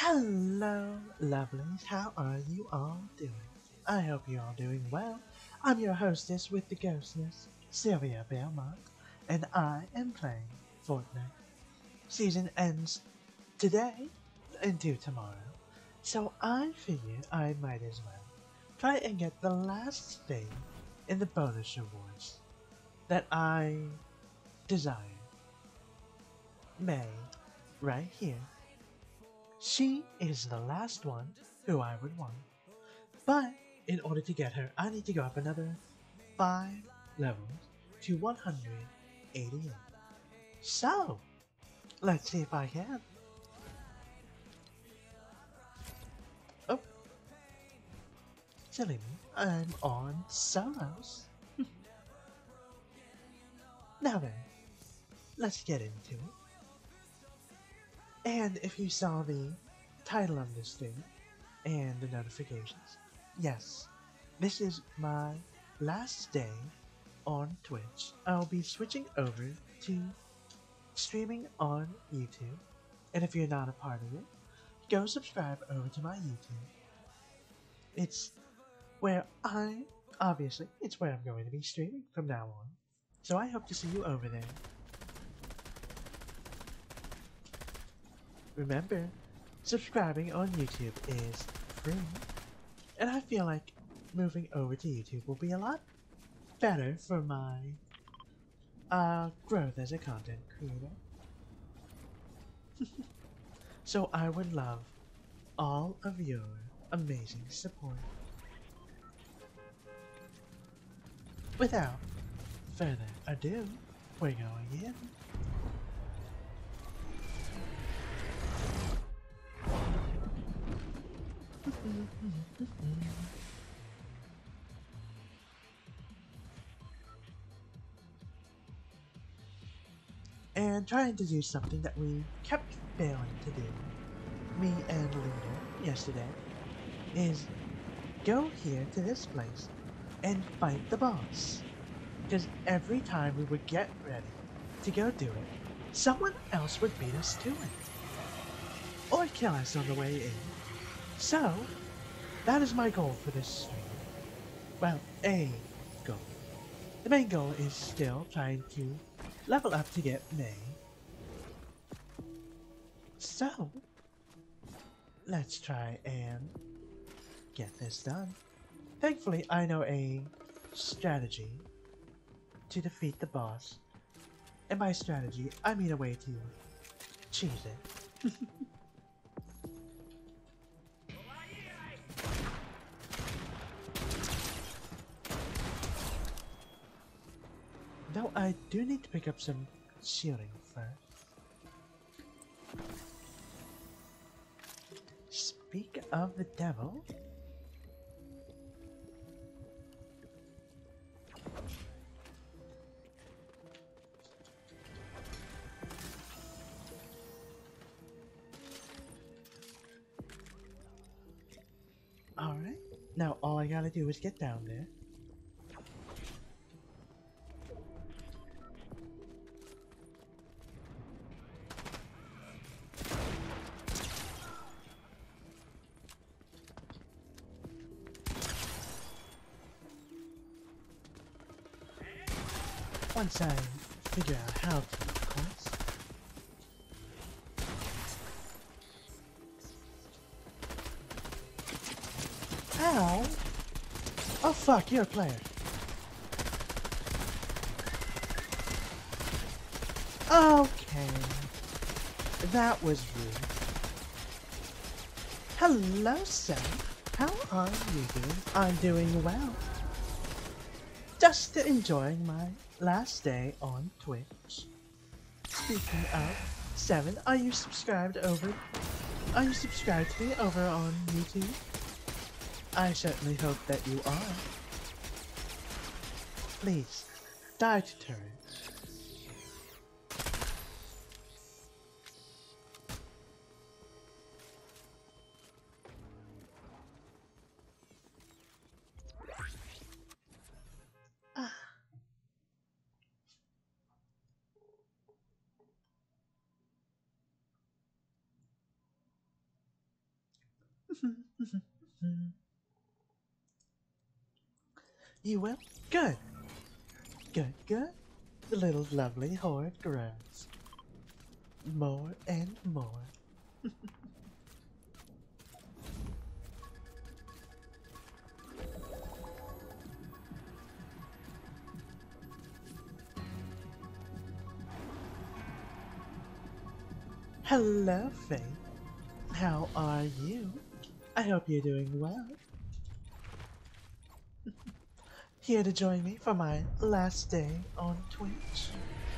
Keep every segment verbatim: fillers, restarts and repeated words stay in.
Hello, lovelies. How are you all doing? I hope you're all doing well. I'm your hostess with the ghostness, Sylvia Belmont, and I am playing Fortnite. Season ends today into tomorrow, so I figured I might as well try and get the last thing in the bonus rewards that I desire. May, right here. She is the last one who I would want. But in order to get her, I need to go up another five levels to one hundred eighty-eight. So, let's see if I can. Oh, silly me, I'm on solos. Now then, let's get into it. And if you saw the title of this thing and the notifications, yes, this is my last day on Twitch. I'll be switching over to streaming on YouTube. And if you're not a part of it, go subscribe over to my YouTube. It's where I, obviously, it's where I'm going to be streaming from now on. So I hope to see you over there. Remember, subscribing on YouTube is free. And I feel like moving over to YouTube will be a lot better for my uh, growth as a content creator. So I would love all of your amazing support. Without further ado, we're going in. And trying to do something that we kept failing to do, me and Leader, yesterday, is go here to this place and fight the boss. Because every time we would get ready to go do it, someone else would beat us to it. Or kill us on the way in. So, that is my goal for this stream. Well, a goal. The main goal is still trying to level up to get May. So, let's try and get this done. Thankfully, I know a strategy to defeat the boss. And by strategy, I mean a way to cheese it. Though I do need to pick up some shielding first. Speak of the devil. Alright, now all I gotta do is get down there. Once I figure out how to, of course. Ow! Oh fuck, you're a player. Okay. That was rude. Hello, sir. How are you doing? I'm doing well. Just enjoying my last day on Twitch. Speaking of, Seven, are you subscribed over? Are you subscribed to me over on YouTube? I certainly hope that you are. Please, die to turret. Ah. You will? Good. Good, good. The little lovely horde grows. More and more. Hello, Faith. How are you? I hope you're doing well. Here to join me for my last day on Twitch.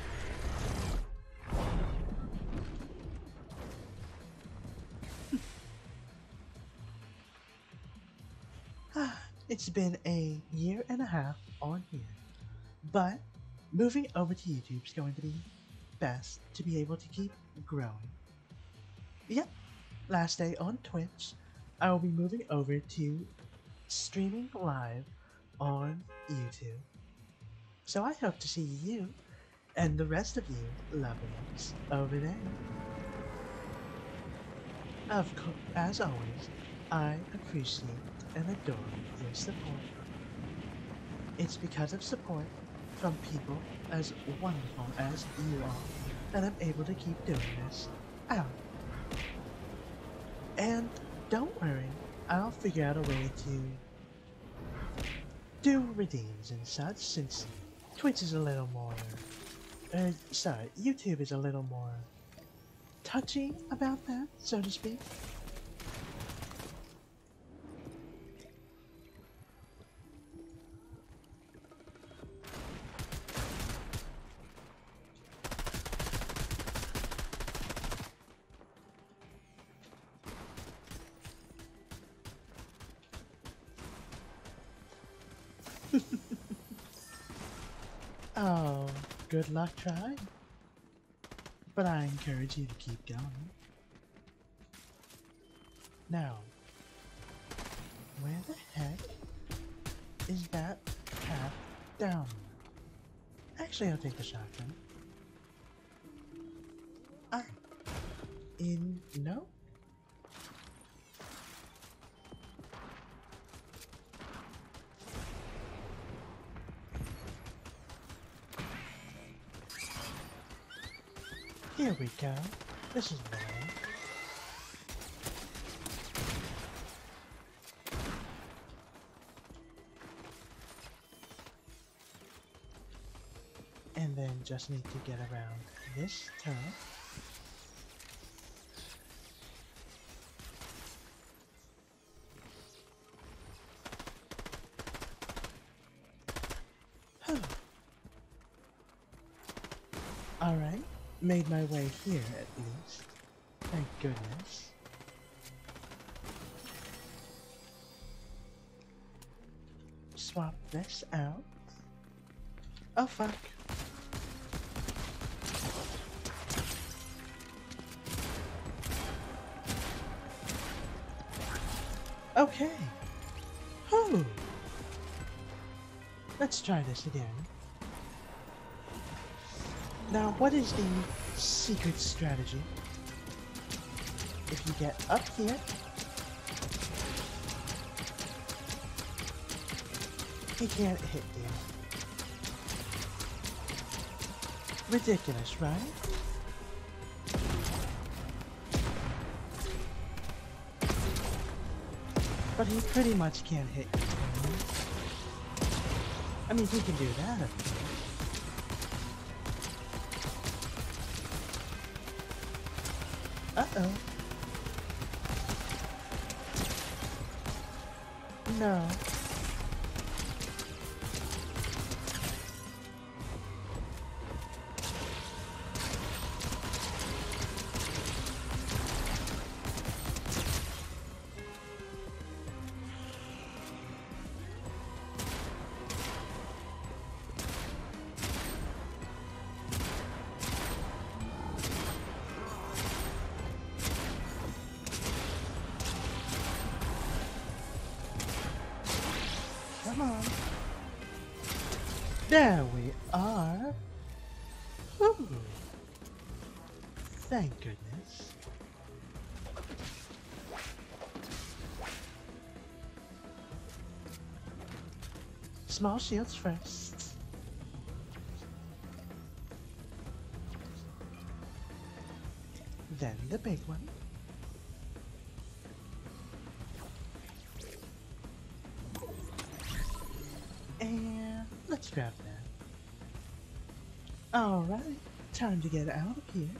It's been a year and a half on here, but moving over to YouTube is going to be best to be able to keep growing. Yep, last day on Twitch, I will be moving over to streaming live on YouTube. So I hope to see you and the rest of you lovelies over there. Of course, as always, I appreciate and adore your support. It's because of support from people as wonderful as you are that I'm able to keep doing this out. And don't worry, I'll figure out a way to do redeems and such, since Twitch is a little more, uh, sorry, YouTube is a little more touchy about that, so to speak. Oh, good luck trying. But I encourage you to keep going. Now, where the heck is that path down? Actually, I'll take the shotgun. Ah, in no? Here we go. This is the way. And then just need to get around this turret. Alright. Made my way here, at least. Thank goodness. Swap this out. Oh, fuck. Okay. Oh. Let's try this again. Now, what is the secret strategy? If you get up here, he can't hit you. Ridiculous, right? But he pretty much can't hit you. Can he? I mean, he can do that, of course. Uh-oh. No. Come on. There we are. Ooh. Thank goodness. small shields first. Then the big one. And let's grab that. Alright, time to get out of here.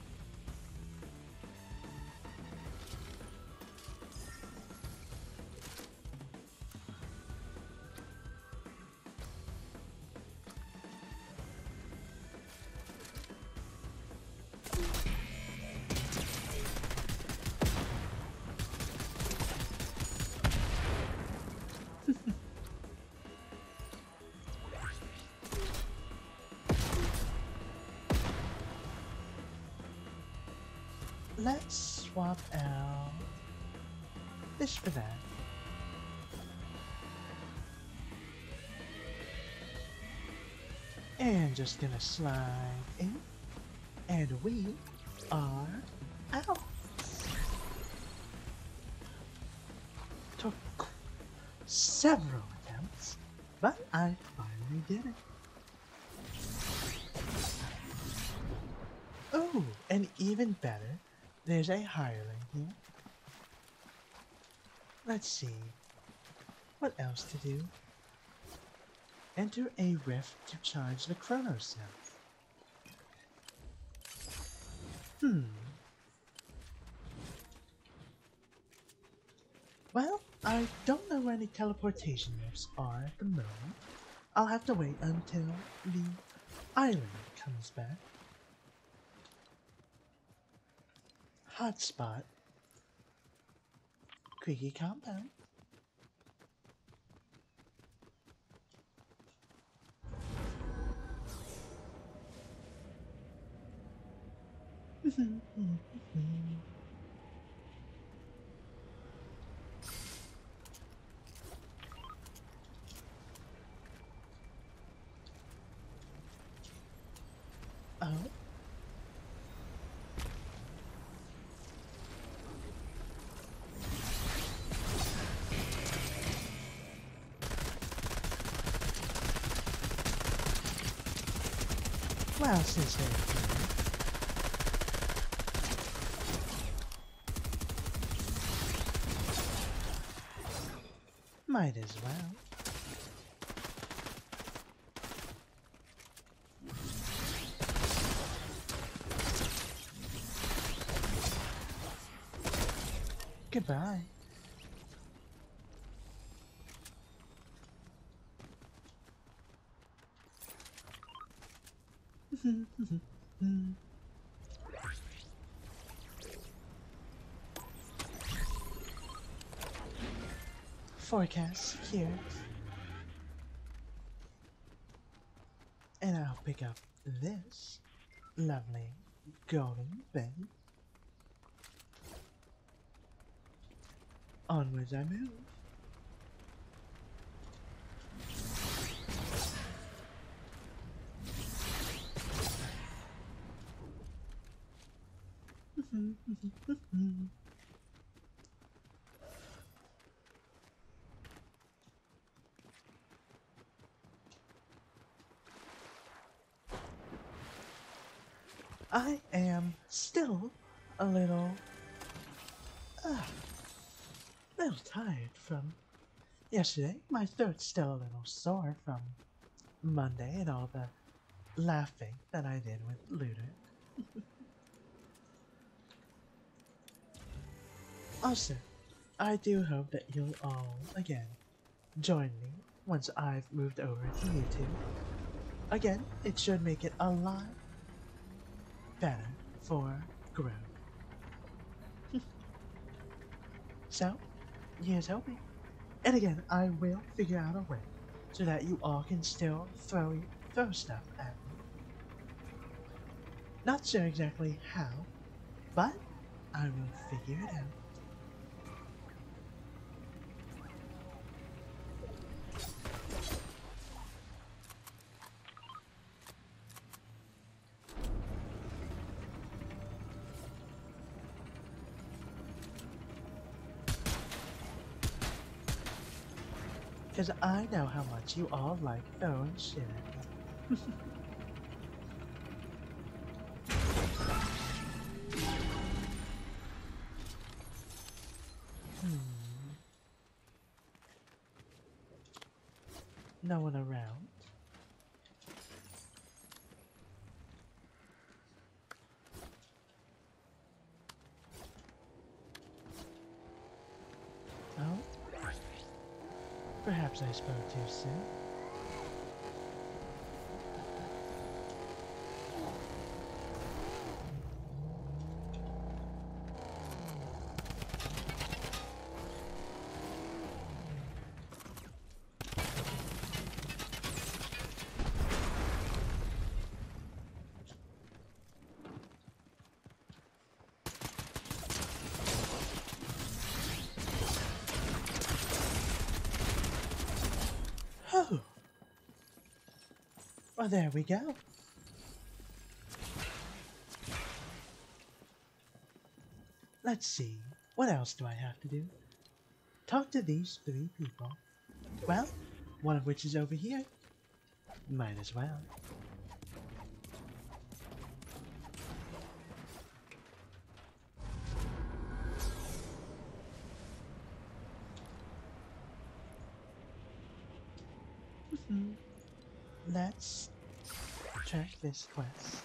Let's swap out this for that. And just gonna slide in, and we are out. Took several attempts, but I finally did it. Oh, and even better, there's a hireling here. Let's see. What else to do? Enter a rift to charge the Chronos cell. Hmm. Well, I don't know where any teleportation rifts are at the moment. I'll have to wait until the island comes back. Hotspot. Creaky compound. Oh. Well, since they're here, might as well. Goodbye. Forecast here. And I'll pick up this lovely golden bed. Onwards I move. I am still a little, uh, little tired from yesterday. My throat's still a little sore from Monday and all the laughing that I did with Looter. Also, I do hope that you'll all, again, join me once I've moved over to YouTube. Again, it should make it a lot better for growth. So, here's hoping. And again, I will figure out a way so that you all can still throw throw stuff at me. Not sure exactly how, but I will figure it out. Because I know how much you all like throwing shit at me. Hmm. No one around. Oh? Perhaps I spoke too soon. Oh! Well, there we go. Let's see. What else do I have to do? Talk to these three people. Well, one of which is over here. Might as well. Let's check this quest.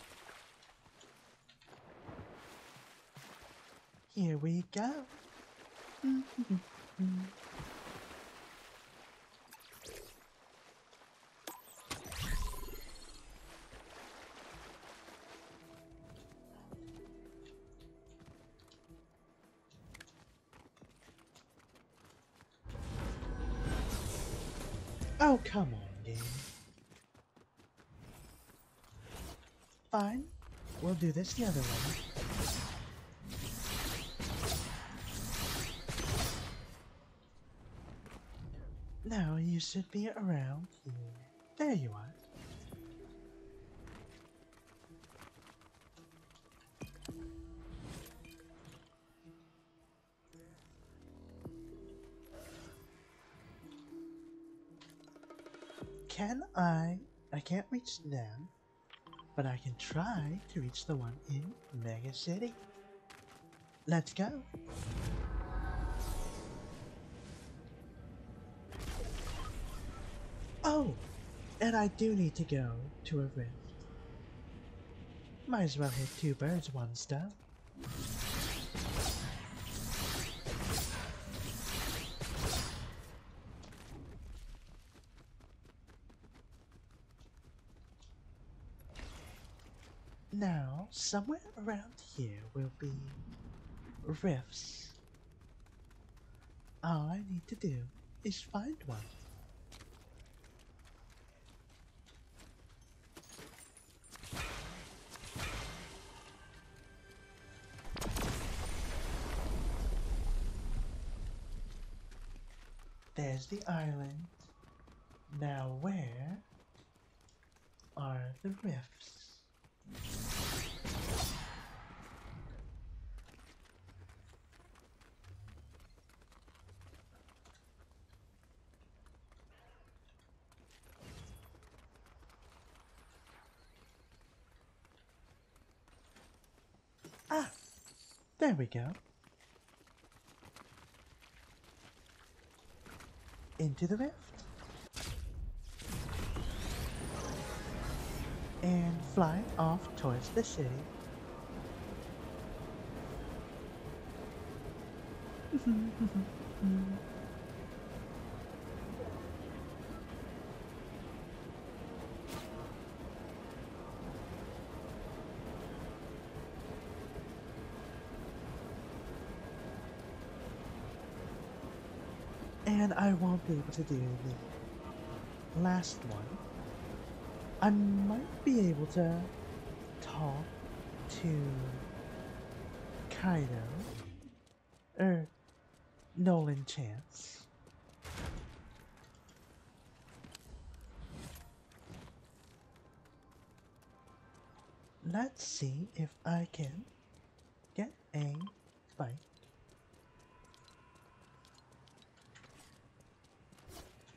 Here we go. Oh, come on, game. Fine. We'll do this the other way. Now you should be around here. There you are. Can I? I can't reach them, but I can try to reach the one in Mega City. Let's go. Oh, and I do need to go to a rift. Might as well hit two birds, one stone. Now, somewhere around here will be rifts. All I need to do is find one. There's the island. Now where are the rifts? Ah, there we go. Into the rift. And fly off towards the city. And I won't be able to do the last one. I might be able to talk to Kaido or Nolan Chance. Let's see if I can get a bite.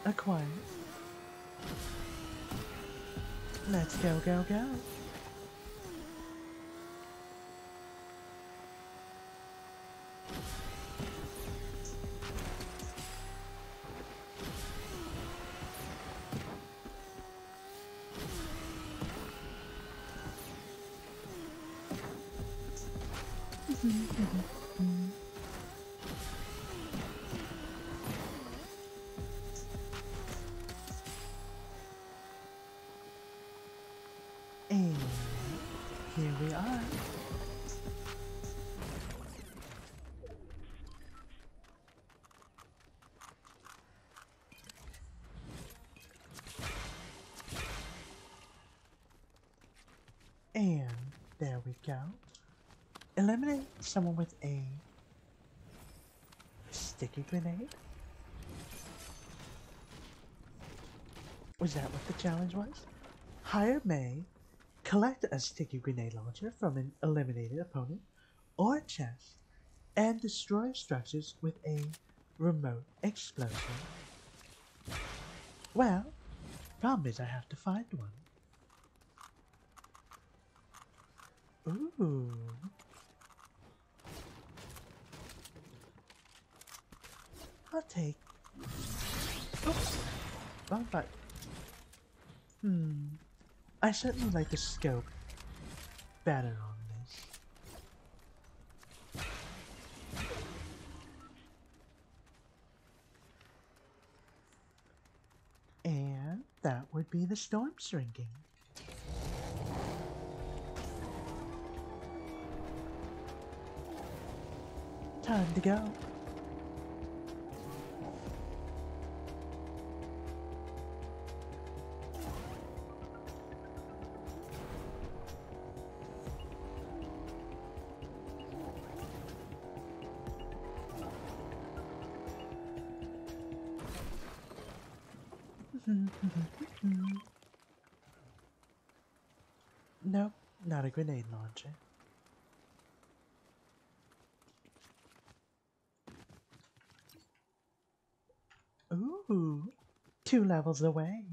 acquired. Let's go, go, go. And here we are. And there we go. Eliminate someone with a sticky grenade? Was that what the challenge was? Hire May, collect a sticky grenade launcher from an eliminated opponent or chest, and destroy structures with a remote explosion. Well, problem is I have to find one. Ooh. I'll take... Oops. Wrong button. Hmm. I certainly like the scope better on this. And that would be the storm shrinking. Time to go. Nope, not a grenade launcher. Ooh, two levels away.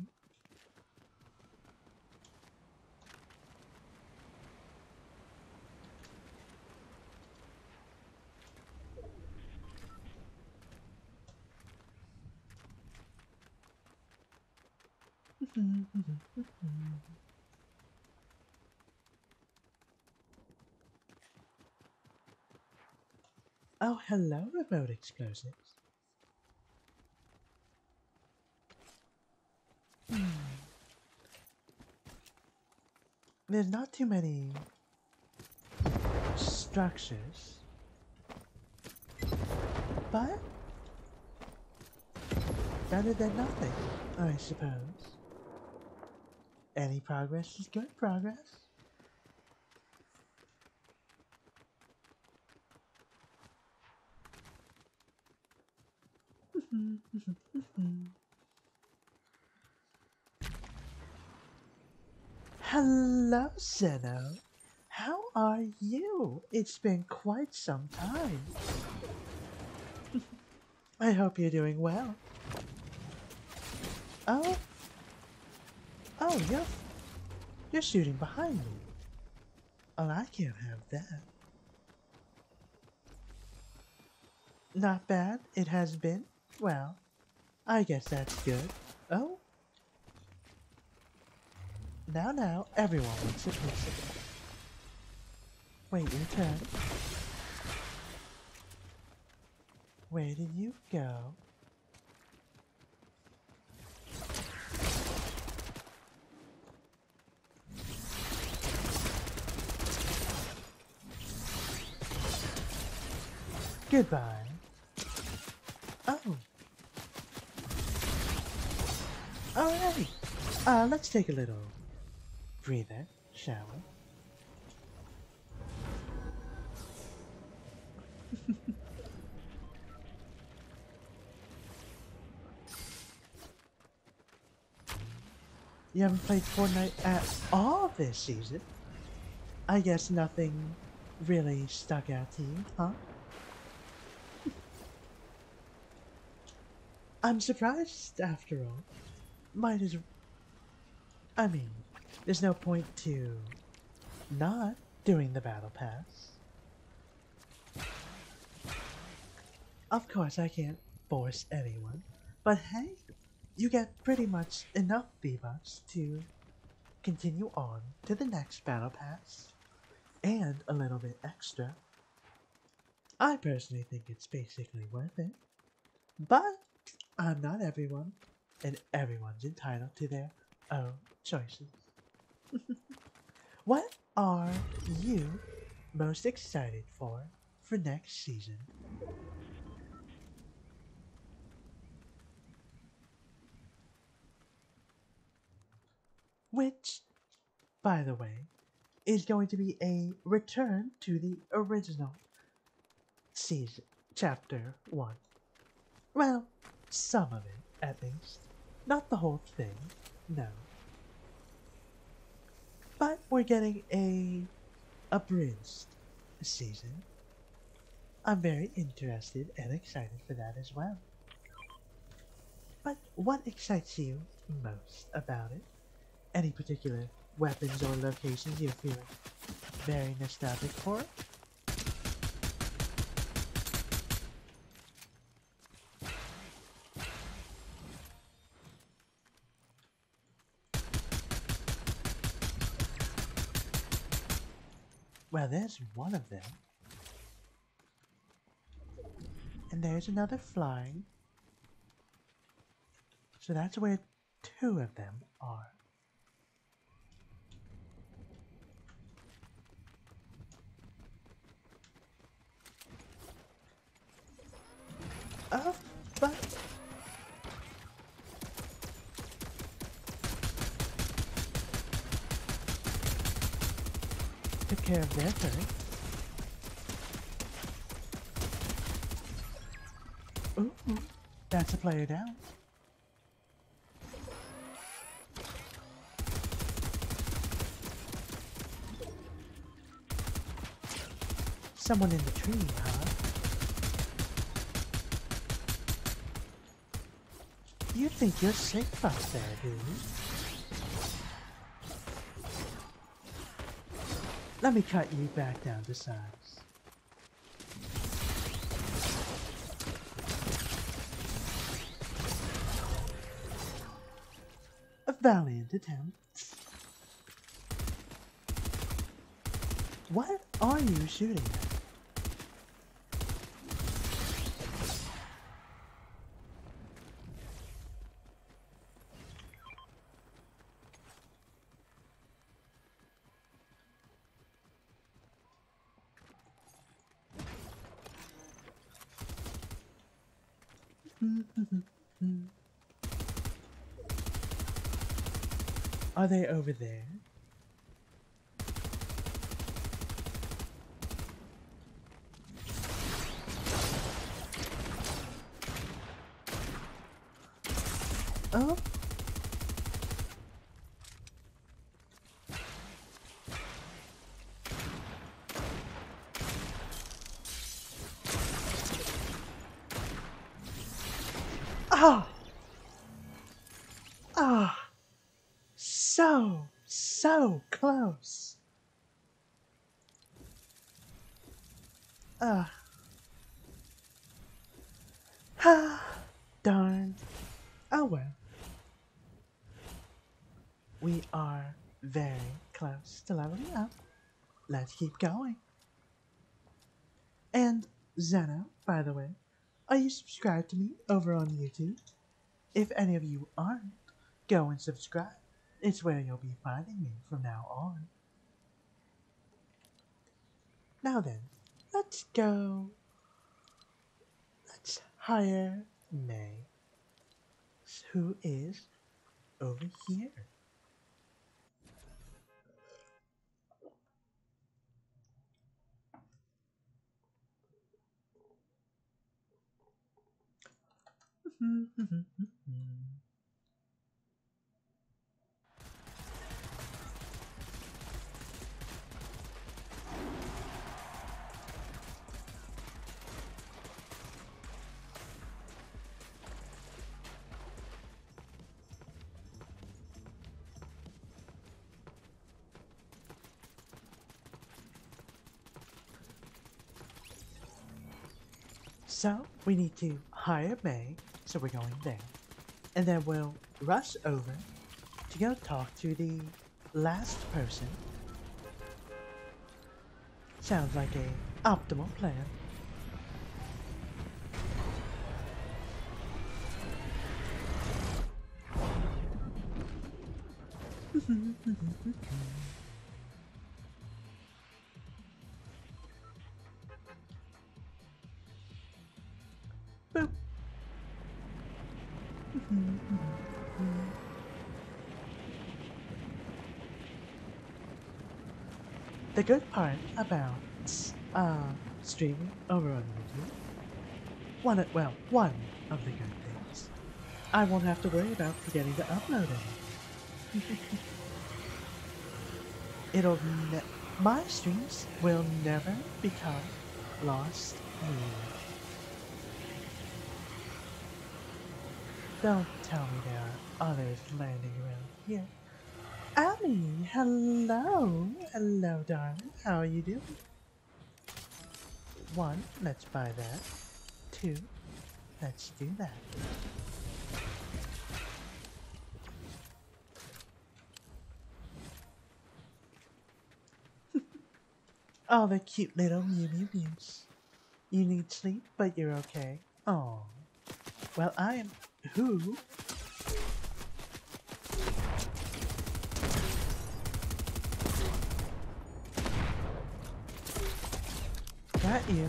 Oh, hello, remote explosives. Hmm. There's not too many structures, but better than nothing, I suppose. Any progress is good progress. Hello, Zeno. How are you? It's been quite some time. I hope you're doing well. Oh? Oh, you're, you're shooting behind me. Oh, I can't have that. Not bad, it has been. Well, I guess that's good. Oh? Now, now, everyone wants a piece of it. Wait your turn. Where did you go? Goodbye. Oh. Alright. Uh, let's take a little breather, shall we? You haven't played Fortnite at all this season? I guess nothing really stuck out to you, huh? I'm surprised, after all. Might as... I mean, there's no point to not doing the battle pass. Of course, I can't force anyone, but hey, you get pretty much enough V-Bucks to continue on to the next battle pass, and a little bit extra. I personally think it's basically worth it, but I'm not everyone, and everyone's entitled to their own choices. What are you most excited for for next season? Which, by the way, is going to be a return to the original season, chapter one. Well, some of it, at least. Not the whole thing, no. But we're getting a abridged season. I'm very interested and excited for that as well. But what excites you most about it? Any particular weapons or locations you're feeling very nostalgic for? Well, there's one of them. And there's another flying. So that's where two of them are. Oh, but... took care of their turret. Ooh, that's a player down. Someone in the tree, huh? You think you're safe up there, do you? Let me cut you back down to size. A valiant attempt. What are you shooting at? Are they over there? Oh? Ah! Ah! So, so close. Ah. Ah. Darn. Oh well. We are very close to leveling up. Let's keep going. And Zeno, by the way, are you subscribed to me over on YouTube? If any of you aren't, go and subscribe. It's where you'll be finding me from now on. Now then, let's go. Let's hire May, who is over here. So we need to hire May, so we're going there. And then we'll rush over to go talk to the last person. Sounds like a optimal plan. Boop. The good part about uh, streaming over on YouTube, one of, well, one of the good things, I won't have to worry about forgetting to upload it. It'll ne- my streams will never become lost media. Don't tell me there are others landing around here. Abby, hello, hello, darling. How are you doing? One, let's buy that. Two, let's do that. Oh, the cute little Mew Mew Mews. You need sleep, but you're okay. Oh. Well, I am... Who? Got you.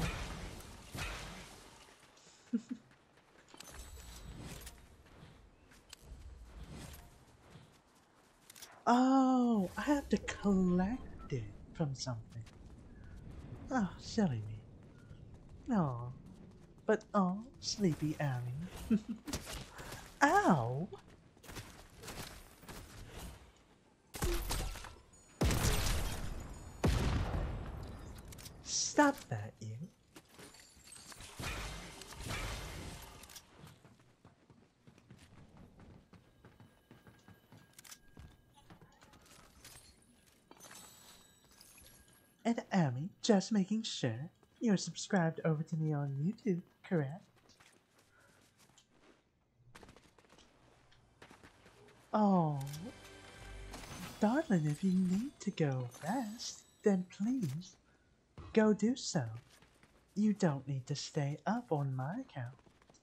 Oh, I have to collect it from something. Oh, silly me. No. But oh, sleepy Annie. Ow! Stop that, you. And Amy, just making sure you're subscribed over to me on YouTube, correct? Oh, darling, if you need to go rest, then please go do so. You don't need to stay up on my account.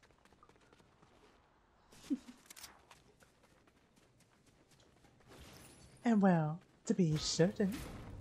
And well, to be certain,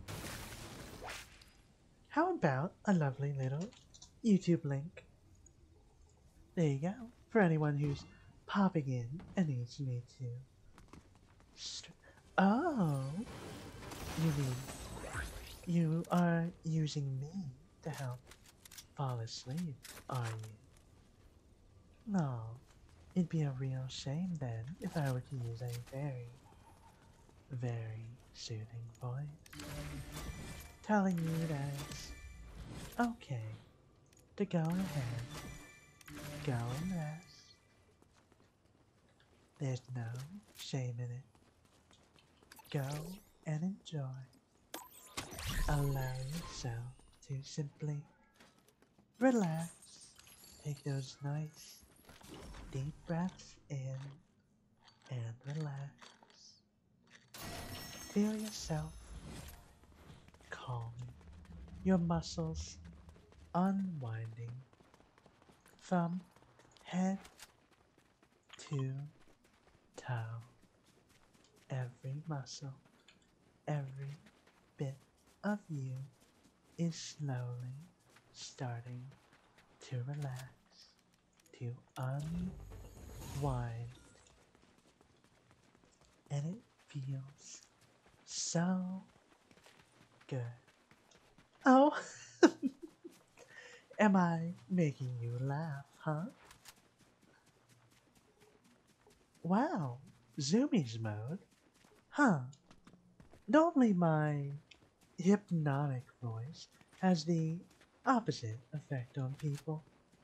how about a lovely little YouTube link? There you go, for anyone who's popping in and needs me to. St oh, you mean you are using me to help fall asleep, are you? No, it'd be a real shame then if I were to use a very, very soothing voice, telling you that it's okay to go ahead, go and rest. There's no shame in it. Go and enjoy. Allow yourself to simply relax. Take those nice deep breaths in and relax. Feel yourself calming, your muscles unwinding from head to toe. Every muscle, every bit of you is slowly starting to relax, to unwind, and it feels so good. Oh, am I making you laugh, huh? Wow, Zoomies mode? Huh. Normally my hypnotic voice has the opposite effect on people.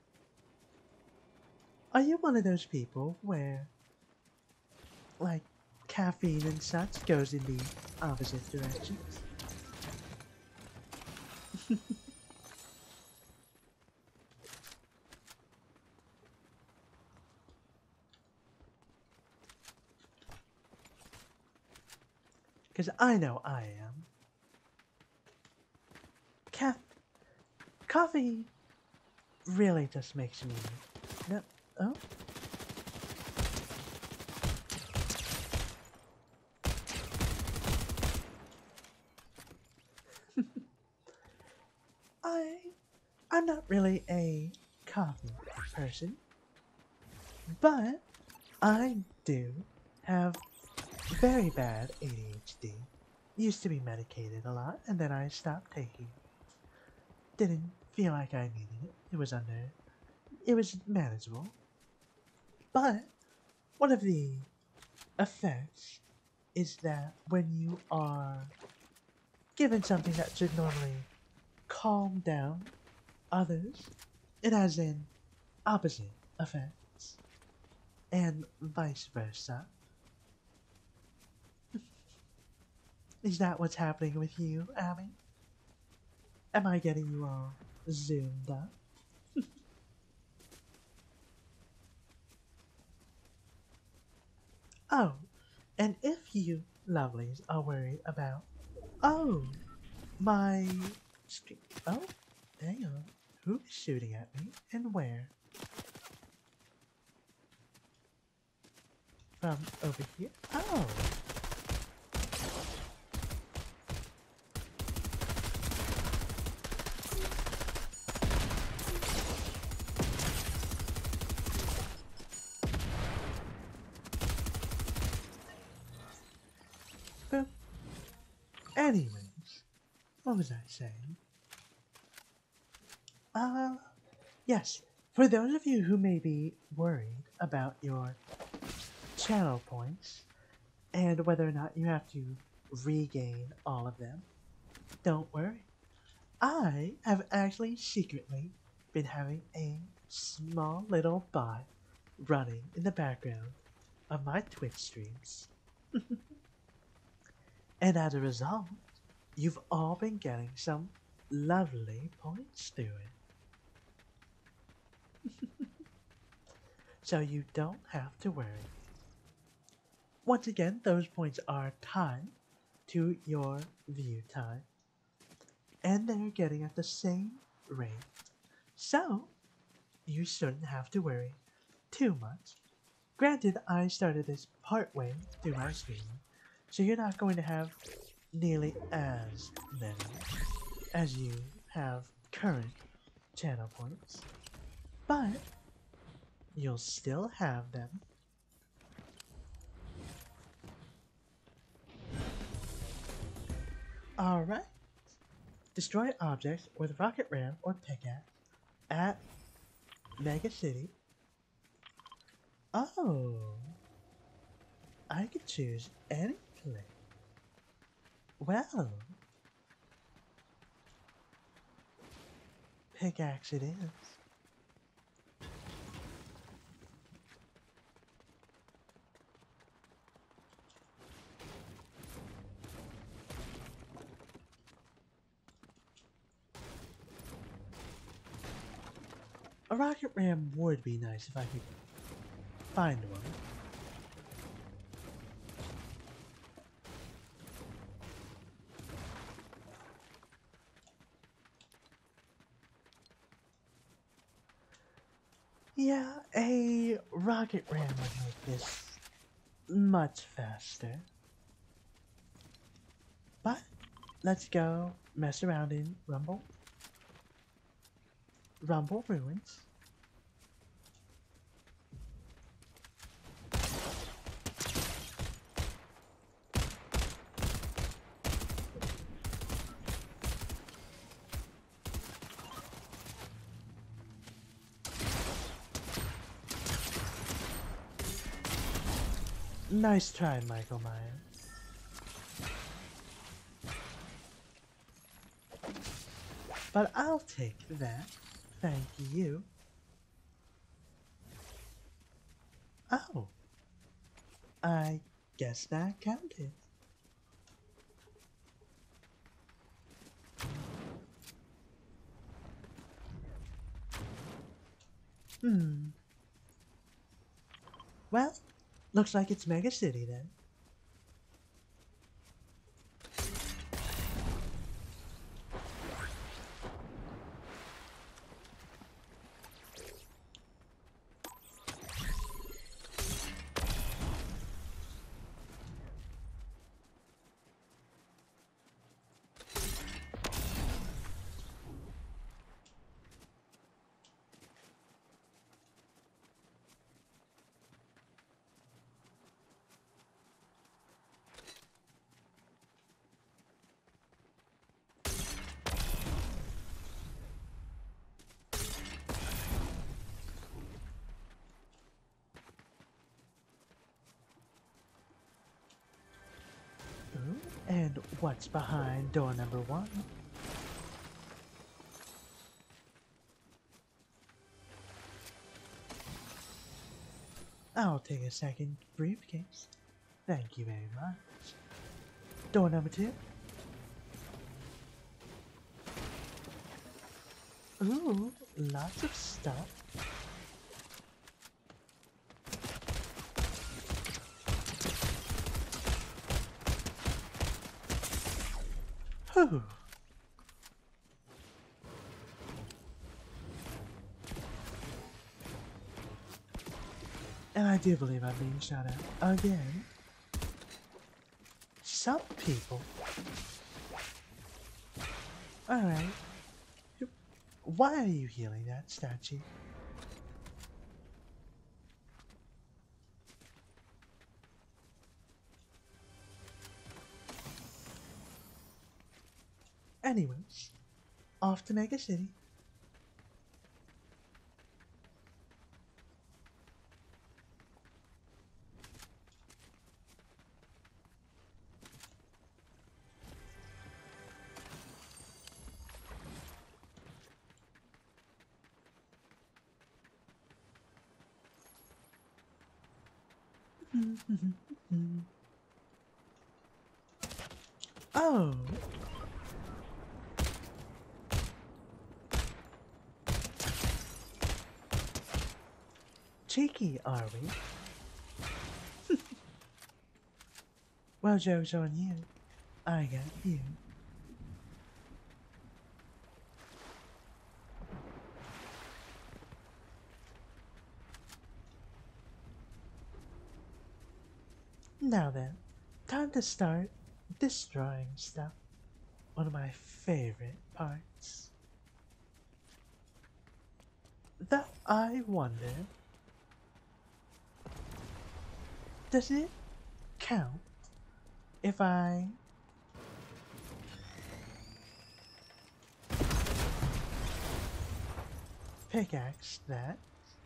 Are you one of those people where, like, caffeine and such goes in the opposite directions? Because I know I am. Ca- coffee really just makes me... No, oh? I... I'm not really a coffee person, but I do have very bad A D H D. Used to be medicated a lot, and then I stopped taking. Didn't feel like I needed it. It was under... It was manageable. But one of the effects is that when you are given something that should normally calm down others, it has an opposite effects, and vice versa. Is that what's happening with you, Abby? Am I getting you all zoomed up? Oh, and if you lovelies are worried about, oh, my street, oh, hang on, who's shooting at me and where? From over here? Oh. Boop. Anyways, what was I saying? Uh, yes, for those of you who may be worried about your channel points and whether or not you have to regain all of them, don't worry. I have actually secretly been having a small little bot running in the background of my Twitch streams. And as a result, you've all been getting some lovely points through it. So you don't have to worry. Once again, those points are tied to your view time, and they're getting at the same rate. So, you shouldn't have to worry too much. Granted, I started this partway through my stream, so you're not going to have nearly as many as you have current channel points, but you'll still have them. Alright. Destroy objects with rocket ram or pickaxe at Mega City. Oh, I could choose any place. Well, pickaxe it is. A rocket ram would be nice if I could find one. Yeah, a rocket ram would make this much faster. But let's go mess around in Rumble. Rumble Ruins. Nice try, Michael Myers. But I'll take that. Thank you. Oh. I guess that counted. Hmm. Well, looks like it's Mega City then. And what's behind door number one? I'll take a second briefcase. Thank you very much. Door number two. Ooh, lots of stuff. Whew. And I do believe I'm being shot at again. Some people. Alright. Why are you healing that statue? Anyways, off to Mega City. Oh. Cheeky, are we? Well, joke's on you. I got you. Now then, time to start destroying stuff. One of my favorite parts. That I wonder, does it count if I pickaxe that?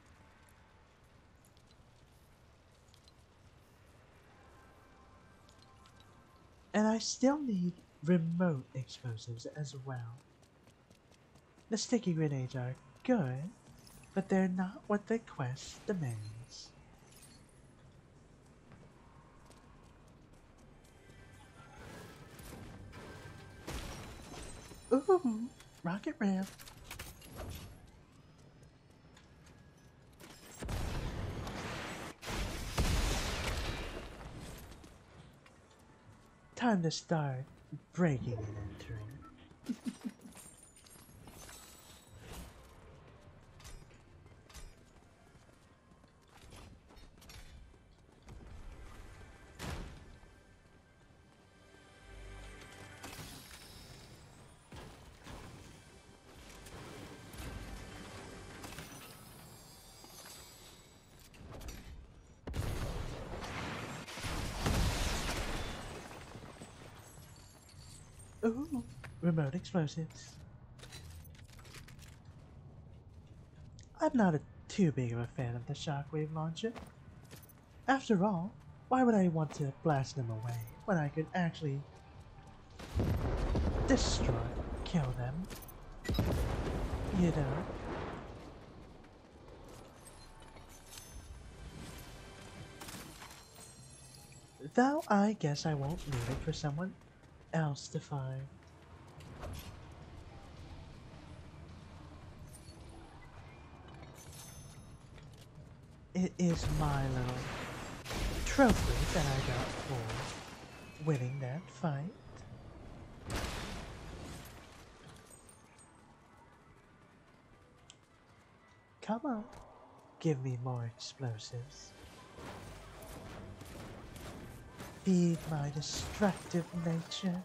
And I still need remote explosives as well. The sticky grenades are good, but they're not what the quest demands. Ooh, rocket ramp. Time to start breaking and entering. Ooh, remote explosives. I'm not a, too big of a fan of the shockwave launcher. After all, why would I want to blast them away when I could actually destroy, kill them? You know? Though I guess I won't leave it for someone else to find. It is my little trophy that I got for winning that fight. Come on, give me more explosives. Feed my destructive nature.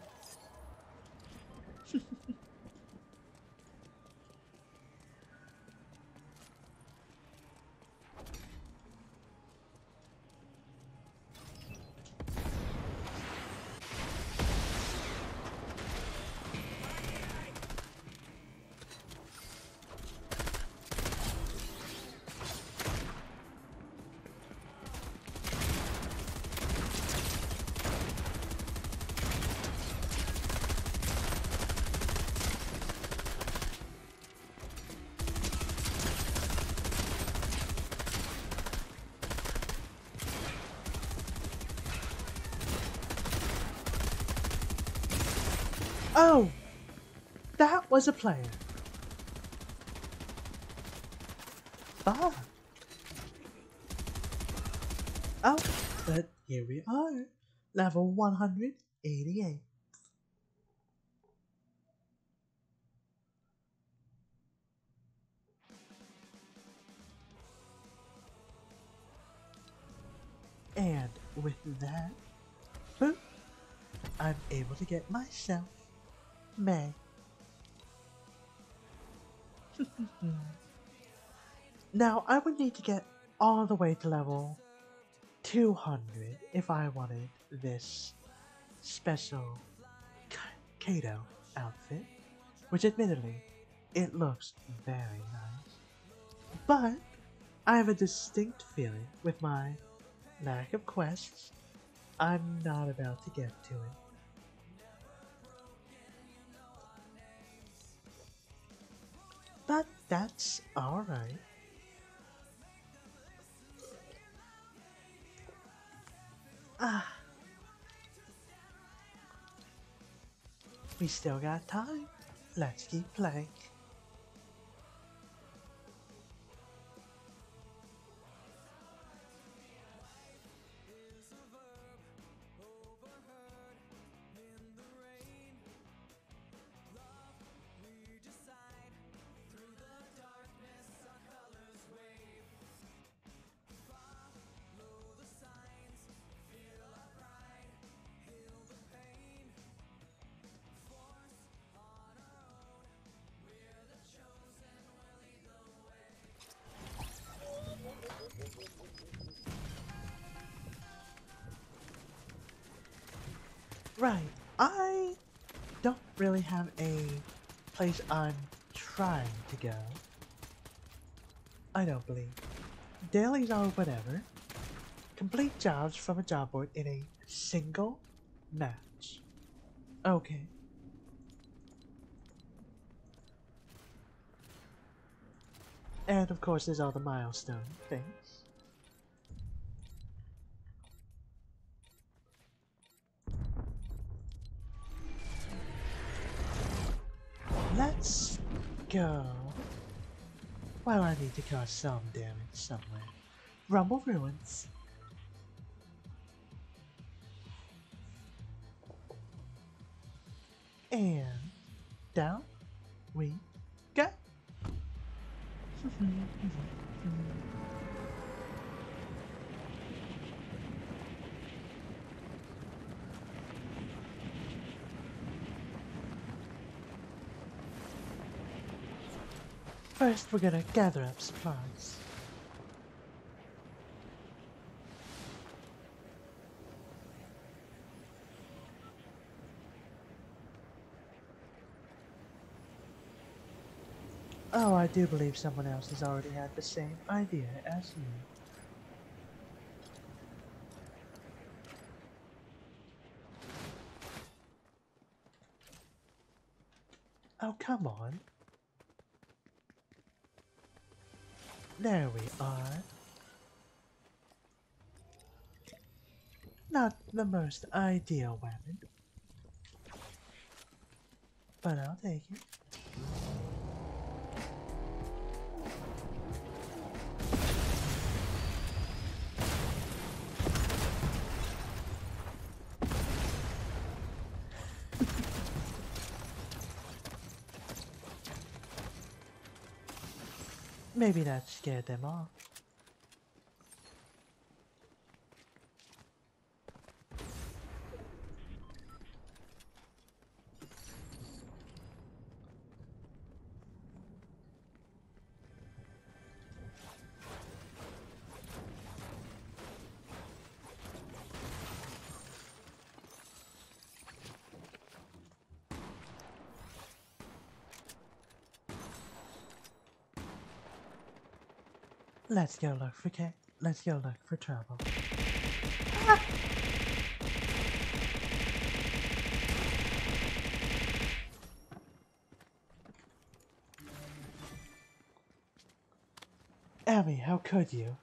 Oh! That was a player. Fuck. Oh, but here we are. Level one hundred eighty-eight. And with that, boop, I'm able to get myself May. Now, I would need to get all the way to level two hundred if I wanted this special Kato outfit, which admittedly, it looks very nice. But I have a distinct feeling with my lack of quests, I'm not about to get to it. But that's alright. Ah. We still got time. Let's keep playing. Right, I don't really have a place I'm trying to go. I don't believe. Dailies are whatever. Complete jobs from a job board in a single match. Okay. And of course there's all the milestone things. Let's go. Well, I need to cause some damage somewhere. Rumble Ruins. And down we go. First, we're gonna gather up supplies. Oh, I do believe someone else has already had the same idea as you. Oh, come on. There we are. Not the most ideal weapon, but I'll take it. Maybe that scared them off. Let's go look for K. Let's go look for trouble. Ah! Abby, how could you?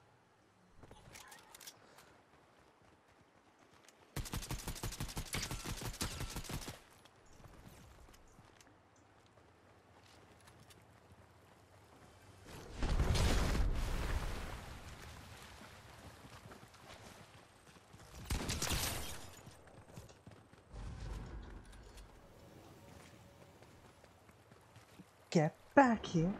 Get back here.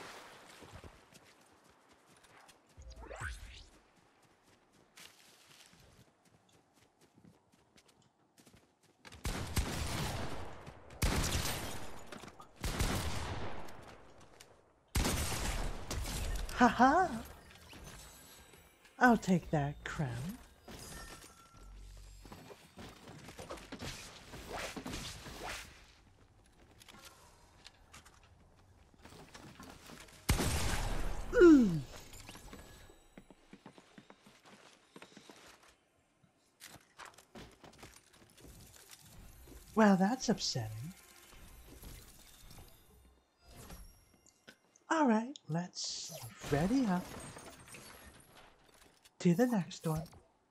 Haha! I'll take that crown. Mm. Well, that's upsetting. Alright, let's ready up to the next one.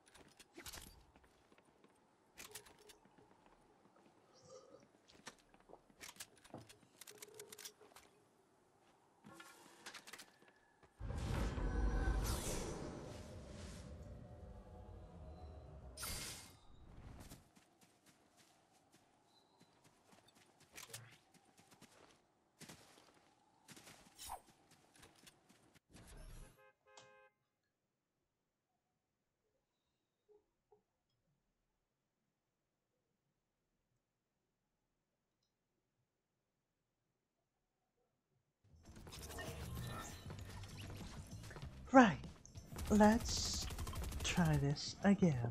Right, let's try this again.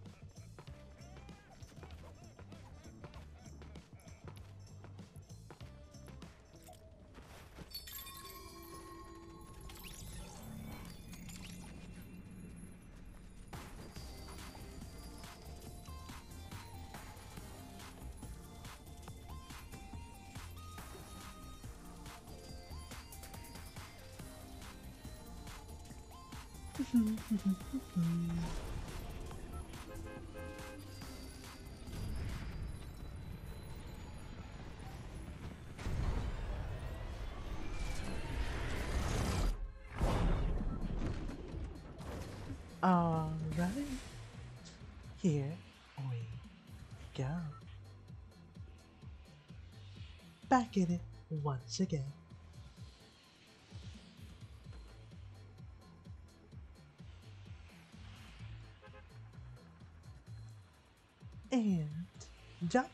Alright, here we go. Back in it once again. And jump.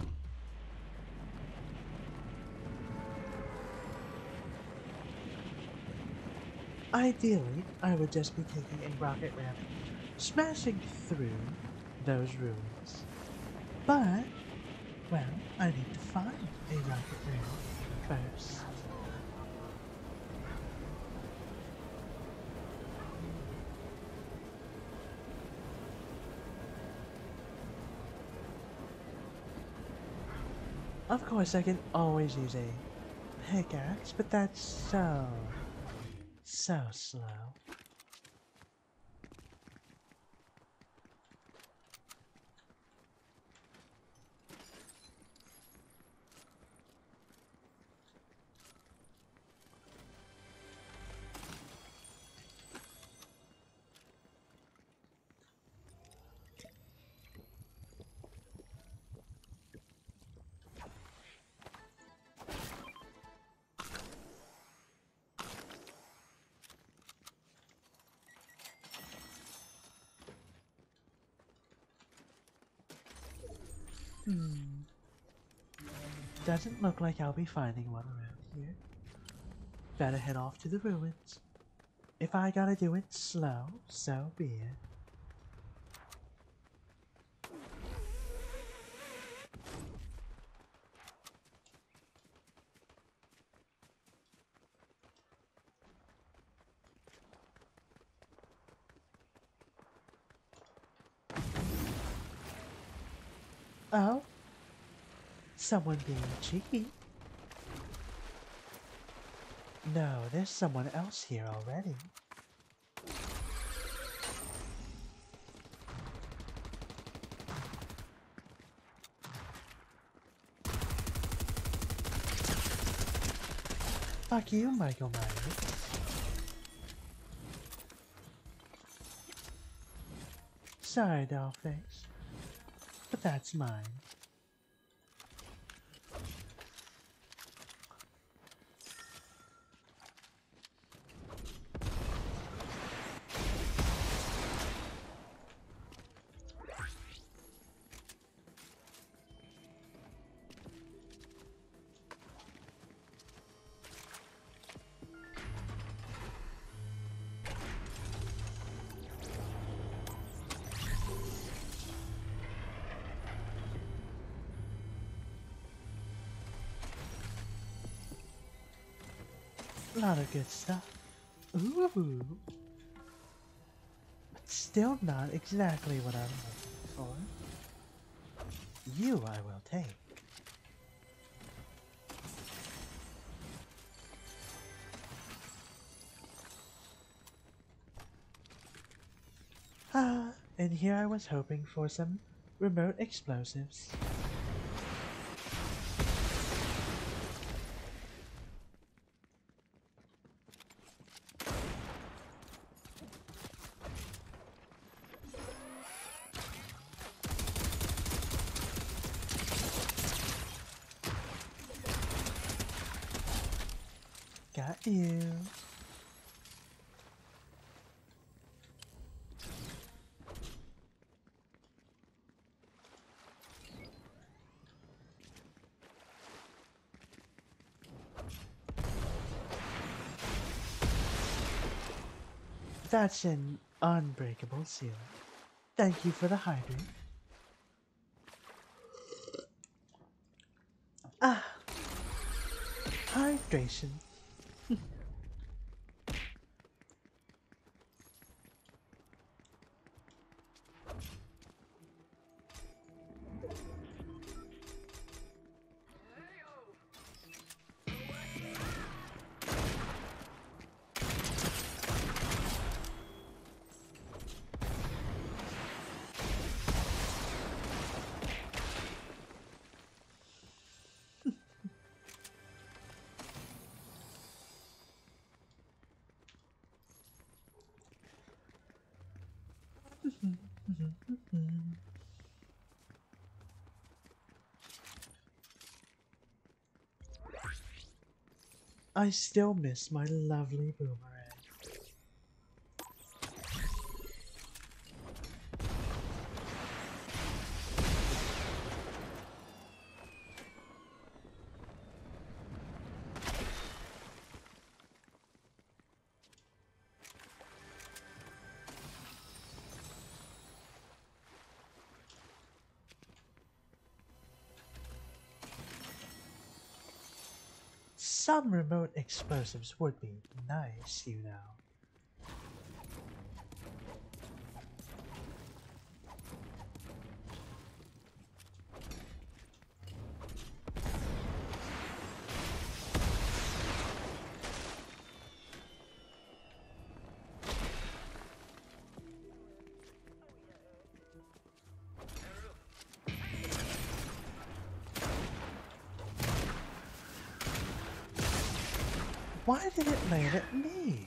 Ideally, I would just be taking a rocket ramp, smashing through those ruins. But, well, I need to find a rocket ramp first. Of course, I can always use a pickaxe, but that's so, so slow. Hmm. Doesn't look like I'll be finding one around here. Better head off to the ruins. If I gotta do it slow, so be it. Oh? Someone being cheeky? No, there's someone else here already. Fuck you, Michael Myers. Sorry, Dollface, but that's mine. A lot of good stuff. Ooh. But still not exactly what I'm looking for. You I will take. Ah, and here I was hoping for some remote explosives. Got you. That's an unbreakable seal. Thank you for the hydrate. Ah, hydration. I still miss my lovely boomerang. Some remote explosives would be nice, you know. Why did it land at me?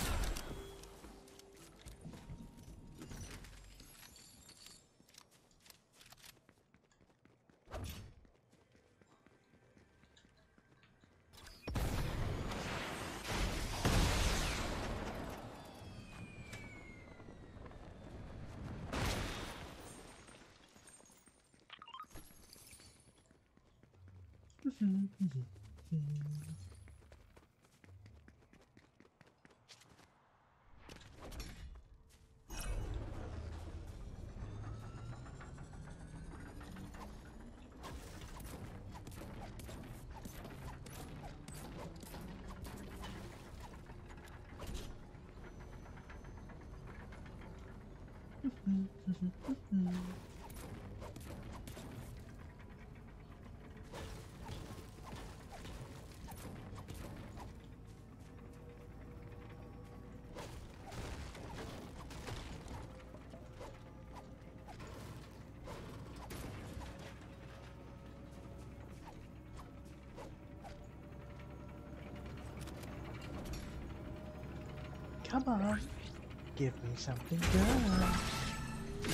Come on, give me something good.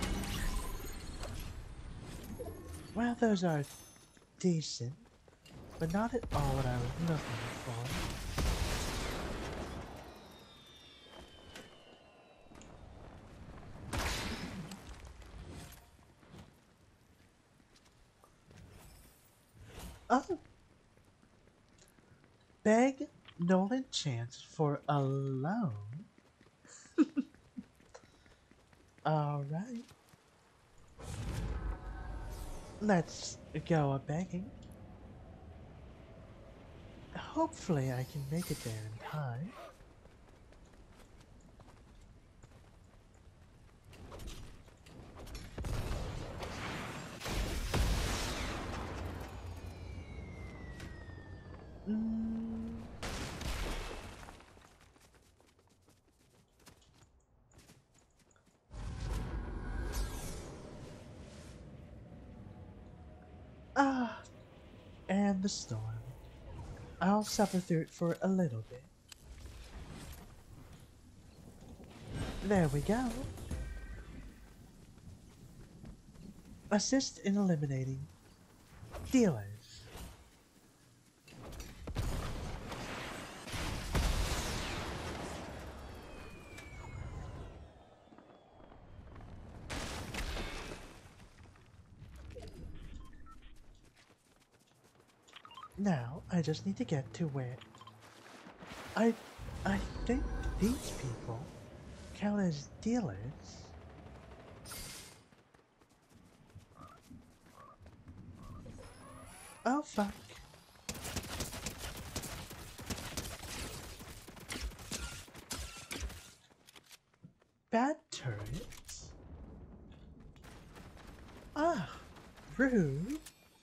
Well, those are decent, but not at all what I was looking for. Oh, beg Nolan Chance for a loan? Alright. Let's go a begging. Hopefully I can make it there in time. Mm. Ah, and the storm. I'll suffer through it for a little bit. There we go. Assist in eliminating dealers. Now, I just need to get to where... I... I think these people count as dealers. Oh, fuck. Bad turrets? Ah, rude.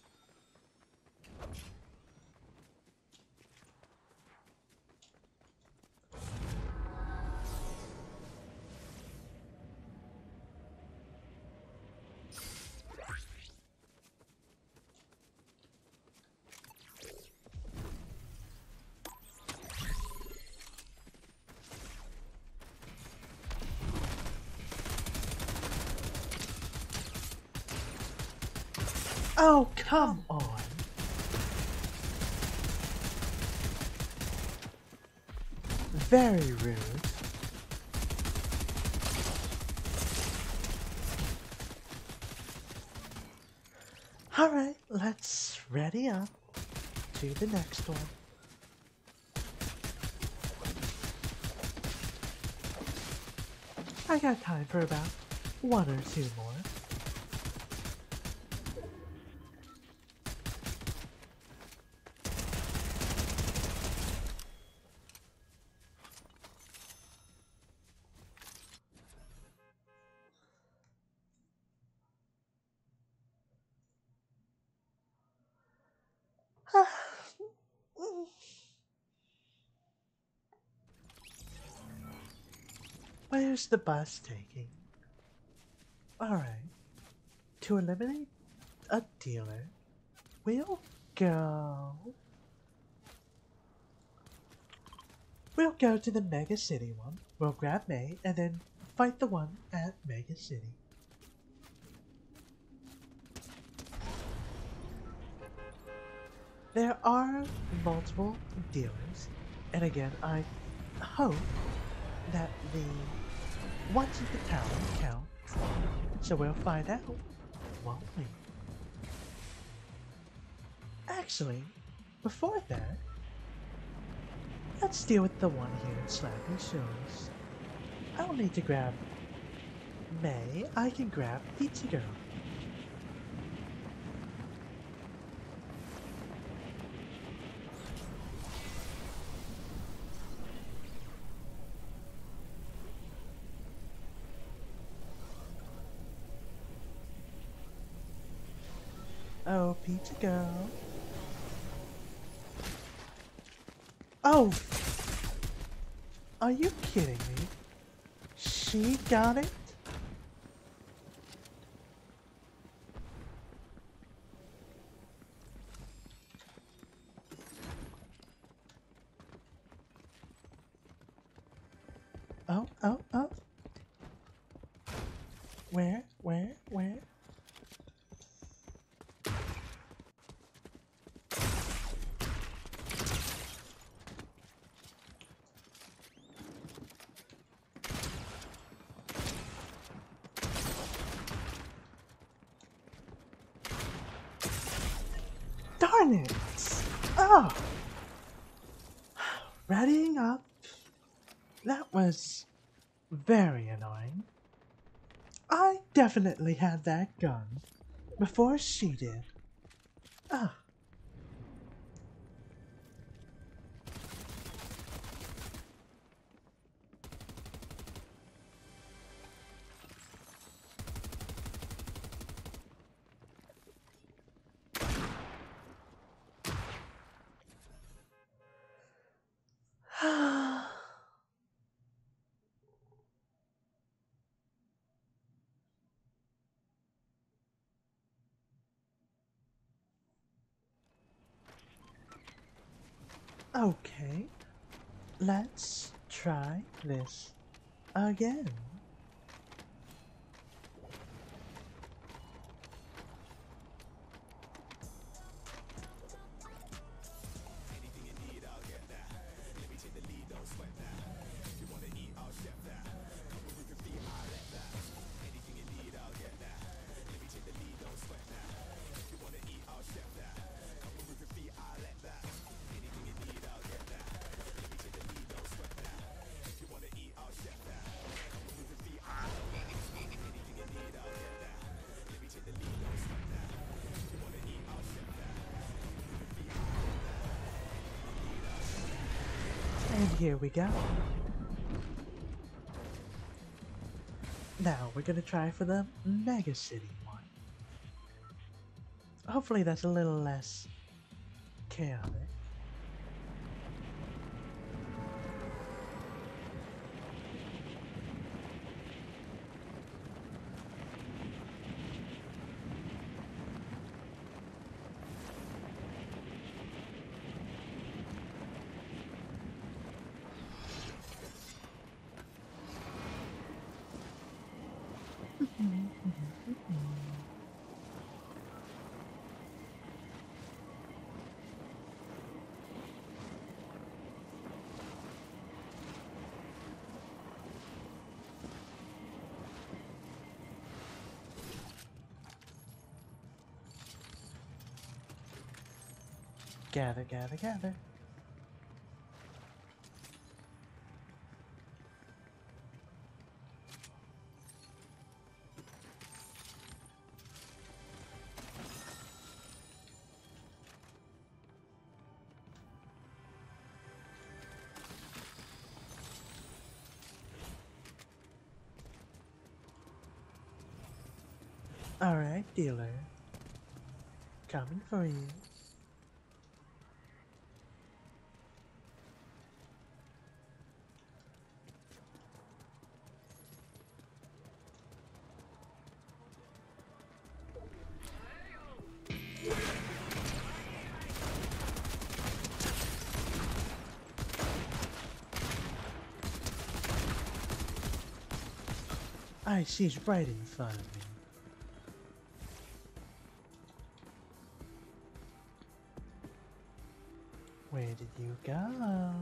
Oh, come on. Very rude. Alright, let's ready up to the next one. I got time for about one or two more. Where's the bus taking? Alright. To eliminate a dealer, we'll go... We'll go to the Mega City one. We'll grab May and then fight the one at Mega City. There are multiple dealers, and again, I hope that the ones in the town count, so we'll find out, won't we? Actually, before that, let's deal with the one here in Slappy Shores. I don't need to grab May, I can grab Pizza Girl. Oh, Pizza Girl. Oh! Are you kidding me? She got it? Oh, oh, oh. Where, where, where? Darn it! Oh! Readying up. That was very annoying. I definitely had that gun before she did. Ah. Okay, let's try this again. And here we go. Now we're gonna try for the Mega City one. Hopefully that's a little less chaotic. Gather, gather, gather. Alright, dealer. Coming for you. I she's right in front of me. Where did you go?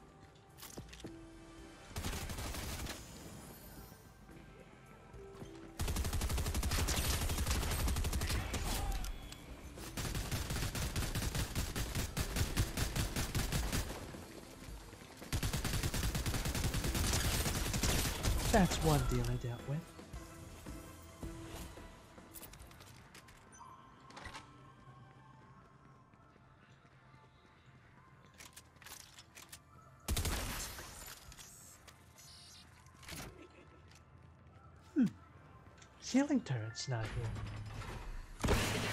That's one deal I dealt with. Hmm. Ceiling turret's not here.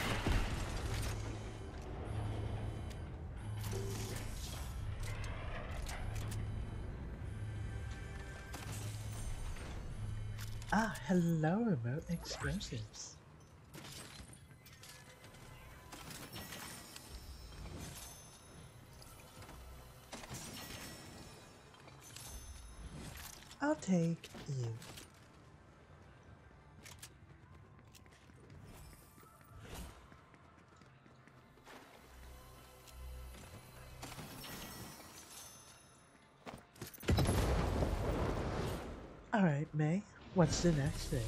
Ah, hello, remote explosives. I'll take you. Alright, May, what's the next thing?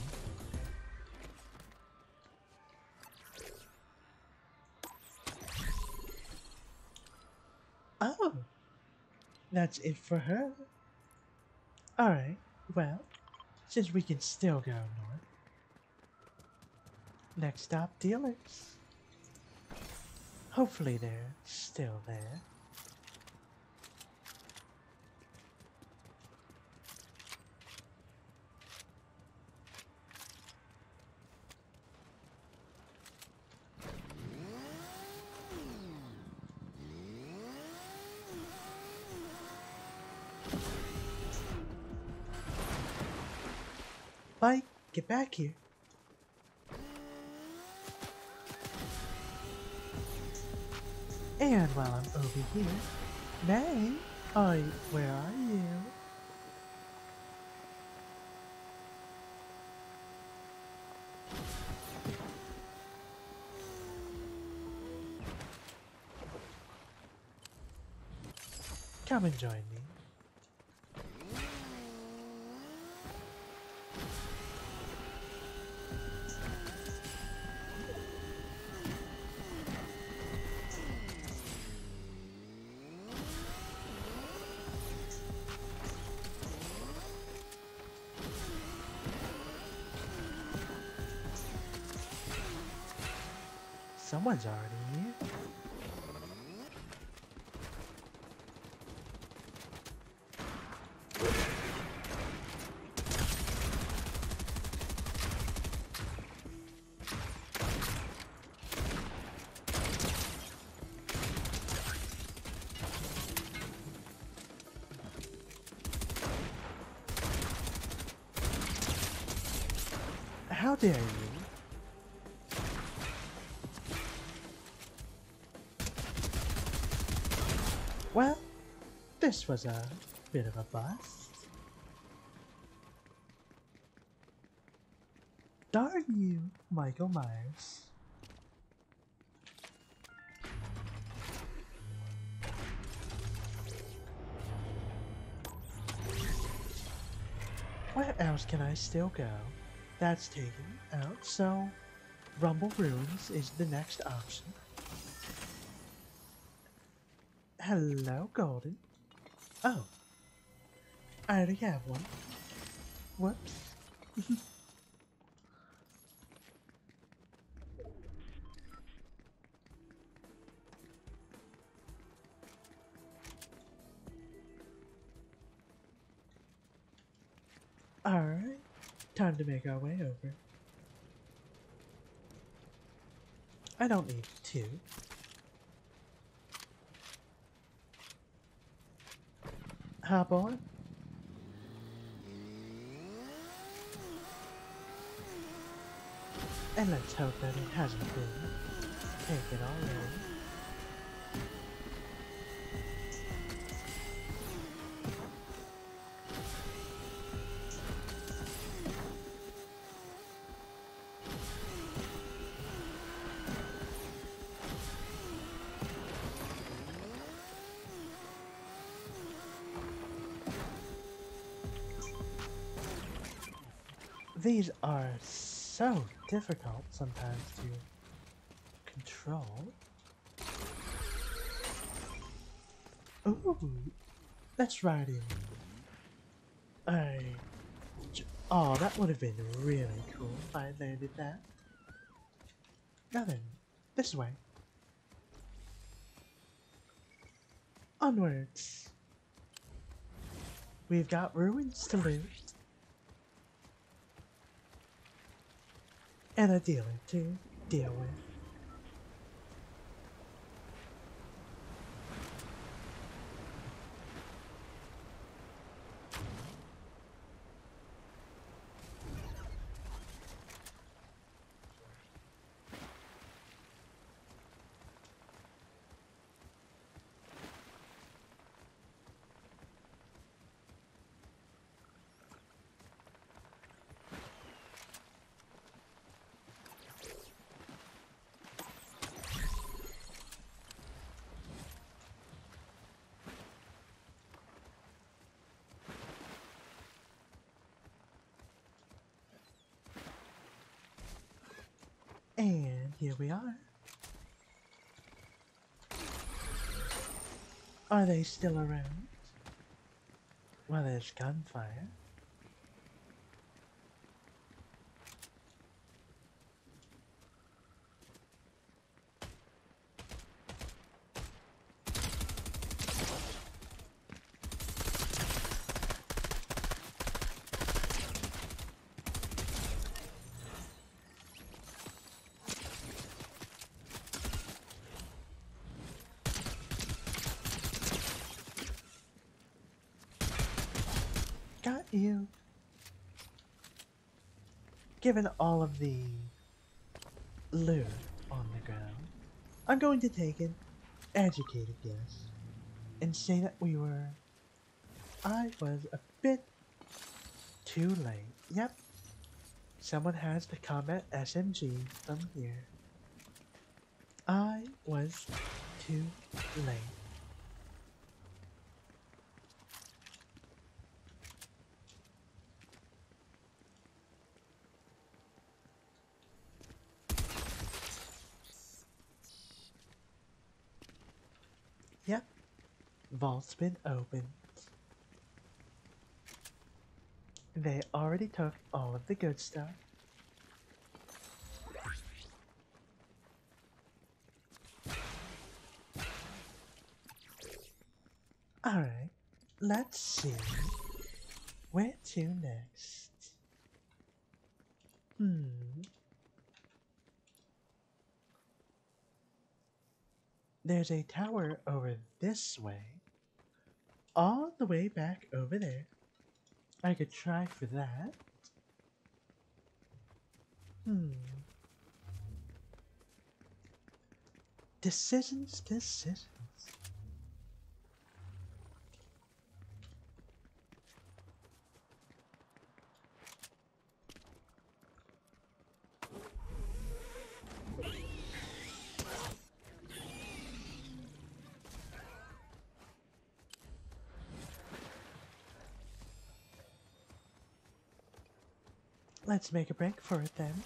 Oh, that's it for her. Alright, well, since we can still go north. Next stop, dealers. Hopefully they're still there. Bike, get back here. And while I'm over here, May? I, where are you? Come and join me. Someone's already here. How dare you? Well, this was a bit of a bust. Darn you, Michael Myers. Where else can I still go? That's taken out, so Rumble Ruins is the next option. Hello, Golden. Oh, I already have one. Whoops. Alright, time to make our way over. I don't need two. Hop on. And let's hope that it hasn't been taken already. These are so difficult sometimes to control. Ooh, let's ride in. I... Oh, that would have been really cool if I landed that. Now then, this way. Onwards. We've got ruins to loot. And a dealer to deal with. And here we are. Are they still around? Well, there's gunfire. Got you. Given all of the loot on the ground, I'm going to take an educated guess. and say that we were... I was a bit too late. Yep. Someone has the combat S M G from here. I was too late. Yep. Vault's been opened. They already took all of the good stuff. Alright, let's see. Where to next? Hmm. There's a tower over this way. All the way back over there. I could try for that. Hmm. Decisions, decisions. Let's make a break for it then.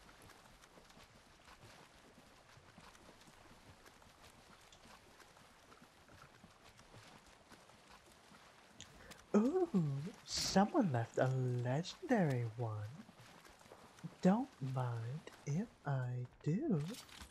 Ooh, someone left a legendary one. Don't mind if I do.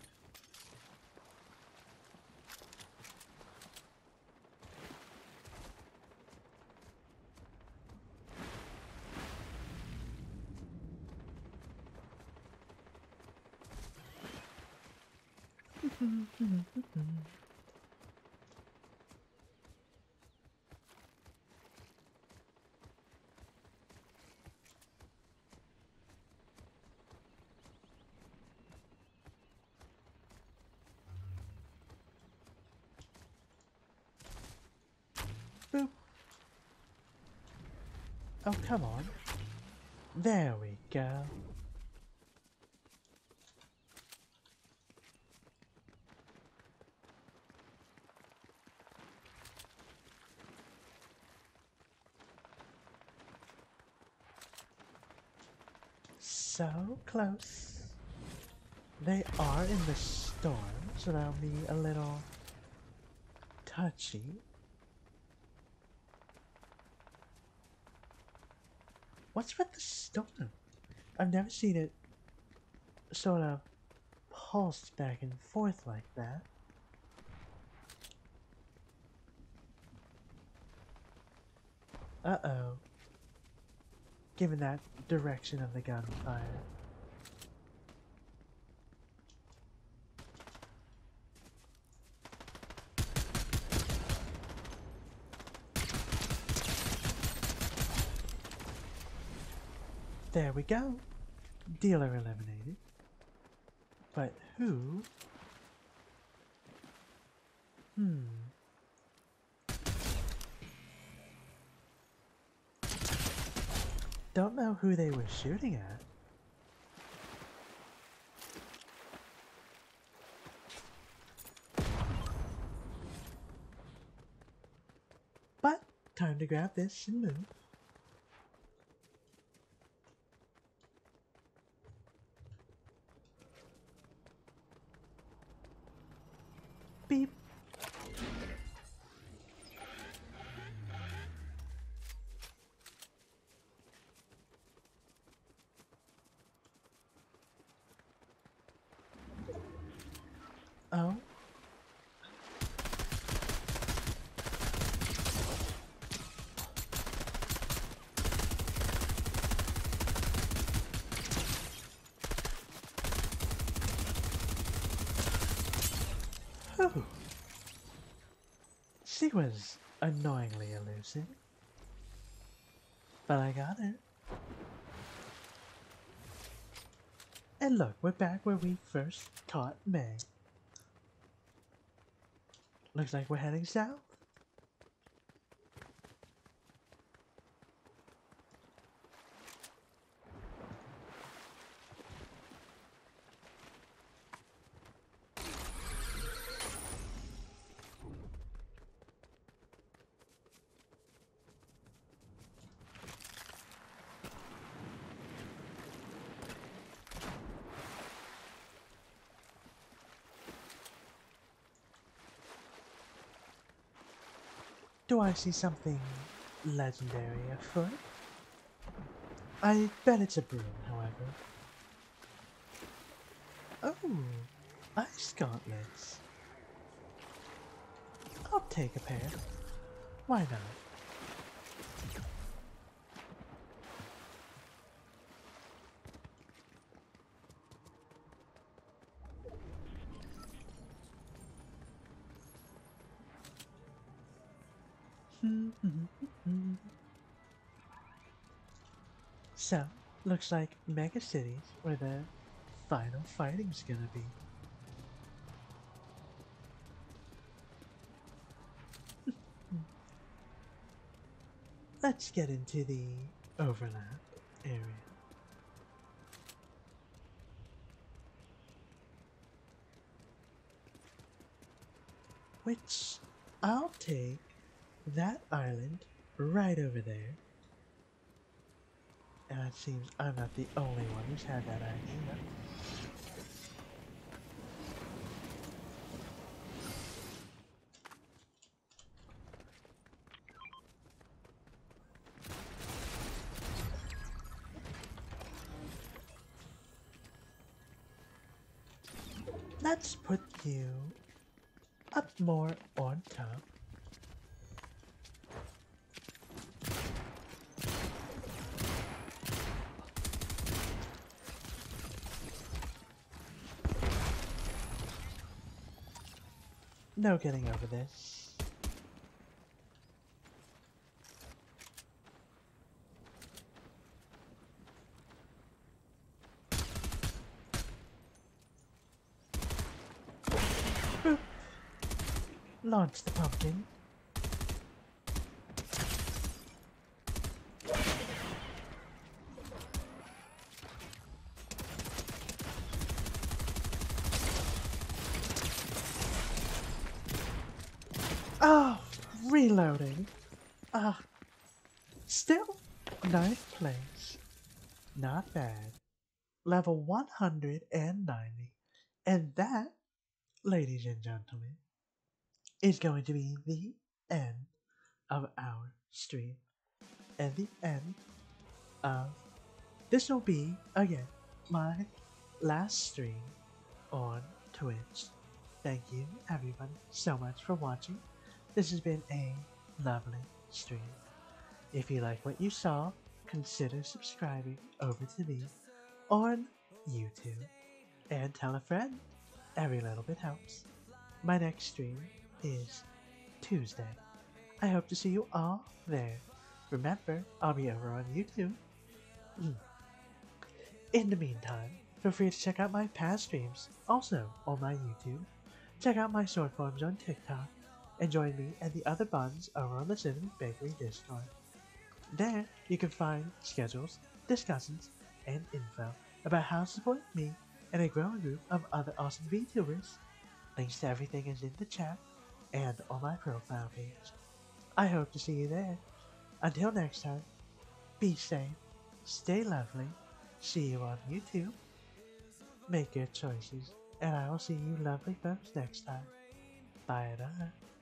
Boop. Oh, come on. There we go. So close. They are in the storm, so that'll be a little touchy. What's with the storm? I've never seen it sort of pulse back and forth like that. Uh-oh. Given that direction of the gunfire. There we go. Dealer eliminated. But who? Hmm. Don't know who they were shooting at. But time to grab this and move. Beep. Oh. Whew. She was annoyingly elusive. But I got her. And look, we're back where we first caught May. Looks like we're heading south. Do I see something legendary afoot? I bet it's a broom, however. Oh, ice gauntlets. I'll take a pair. Why not? So, looks like Mega Cities where the final fighting's gonna be. Let's get into the overlap area. Which I'll take that island right over there. And it seems I'm not the only one who's had that idea. Let's put you up more on top. No getting over this. Boop. Launch the pumpkin. Oh, reloading. Ah, uh, still ninth place. Not bad. Level one hundred ninety. And that, ladies and gentlemen, is going to be the end of our stream. And the end of this will be, again, my last stream on Twitch. Thank you, everyone, so much for watching. This has been a lovely stream. If you like what you saw, consider subscribing over to me on YouTube. And tell a friend. Every little bit helps. My next stream is Tuesday. I hope to see you all there. Remember, I'll be over on YouTube. In the meantime, feel free to check out my past streams, also on my YouTube. Check out my short forms on TikTok, and join me and the other buns over on the Cinnamon Bakery Discord. There, you can find schedules, discussions, and info about how to support me and a growing group of other awesome VTubers. Links to everything is in the chat and on my profile page. I hope to see you there. Until next time, be safe, stay lovely, see you on YouTube, make good choices, and I will see you lovely folks next time. Bye-bye.